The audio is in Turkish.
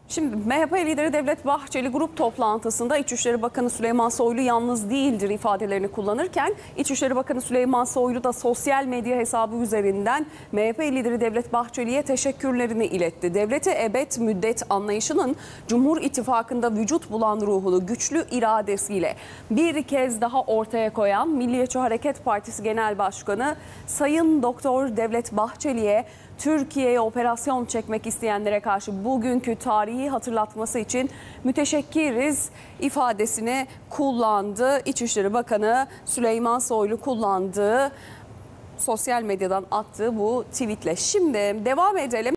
Şimdi MHP lideri Devlet Bahçeli grup toplantısında İçişleri Bakanı Süleyman Soylu yalnız değildir ifadelerini kullanırken İçişleri Bakanı Süleyman Soylu da sosyal medya hesabı üzerinden MHP lideri Devlet Bahçeli'ye teşekkürlerini iletti. Devleti ebed müddet anlayışının Cumhur İttifakı'nda vücut bulan ruhunu güçlü iradesiyle bir kez daha ortaya koyan Milliyetçi Hareket Partisi Genel Başkanı Sayın Doktor Devlet Bahçeli'ye Türkiye'ye operasyon çekmek isteyenlere karşı bugünkü tarihi hatırlatması için müteşekkiriz ifadesini kullandı. İçişleri Bakanı Süleyman Soylu kullandığı sosyal medyadan attığı bu tweetle. Şimdi devam edelim.